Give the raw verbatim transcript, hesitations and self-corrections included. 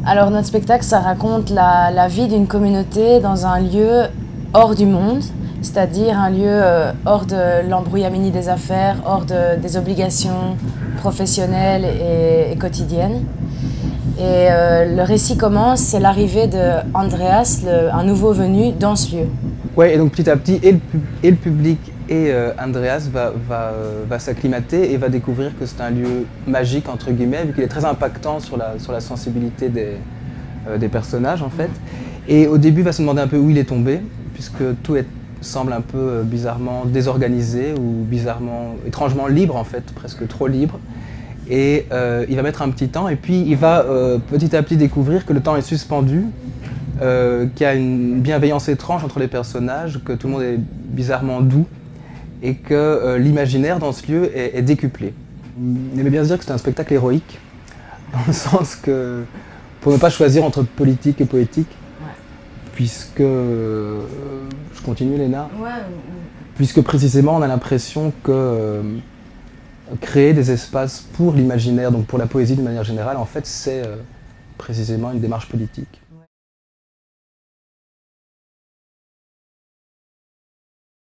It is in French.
Alors notre spectacle, ça raconte la, la vie d'une communauté dans un lieu hors du monde, c'est-à-dire un lieu euh, hors de l'embrouillamini des affaires, hors de, des obligations professionnelles et, et quotidiennes. Et euh, le récit commence, c'est l'arrivée d'Andreas, un nouveau venu, dans ce lieu. Ouais, et donc petit à petit, et le, et le public et euh, Andreas va, va, euh, va s'acclimater et va découvrir que c'est un lieu magique, entre guillemets, vu qu'il est très impactant sur la, sur la sensibilité des, euh, des personnages, en fait. Et au début, il va se demander un peu où il est tombé, puisque tout est, semble un peu euh, bizarrement désorganisé ou bizarrement, étrangement libre, en fait, presque trop libre. Et euh, il va mettre un petit temps, et puis il va euh, petit à petit découvrir que le temps est suspendu, euh, qu'il y a une bienveillance étrange entre les personnages, que tout le monde est bizarrement doux, et que euh, l'imaginaire dans ce lieu est, est décuplé. On aimait bien se dire que c'était un spectacle héroïque, dans le sens que, pour ne pas choisir entre politique et poétique, Ouais. puisque, euh, je continue Léna, Ouais. puisque précisément on a l'impression que euh, créer des espaces pour l'imaginaire, donc pour la poésie de manière générale, en fait c'est euh, précisément une démarche politique.